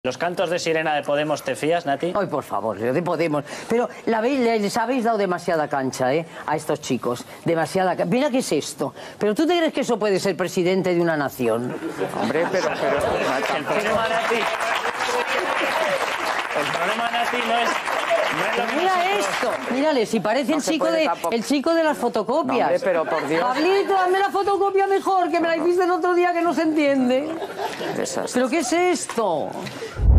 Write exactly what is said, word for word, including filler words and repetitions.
¿Los cantos de sirena de Podemos te fías, Nati? Ay, por favor, de Podemos. Pero la habéis, les habéis dado demasiada cancha, ¿eh? A estos chicos. Demasiada cancha. Mira qué es esto. ¿Pero tú te crees que eso puede ser presidente de una nación? Hombre, pero... pero el problema, Nati... El problema, Nati, no es... No es lo que Mira nosotros... esto, mírale, si parece No el, se chico puede de, tampoco. el chico de las fotocopias. No, hombre, pero por Dios. Pablito, hazme la fotocopia mejor, que me la hiciste el otro día que no se entiende. Desastre. ¿Pero qué es esto?